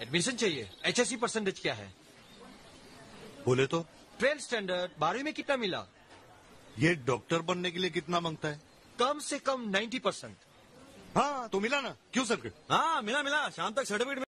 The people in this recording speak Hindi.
एडमिशन चाहिए। HSC परसेंटेज क्या है? बोले तो 12th स्टैंडर्ड। 12वीं में कितना मिला? ये डॉक्टर बनने के लिए कितना मांगता है? कम से कम 90%। हाँ तो मिला ना, क्यों सर? हाँ मिला शाम तक सर्टिफिकेट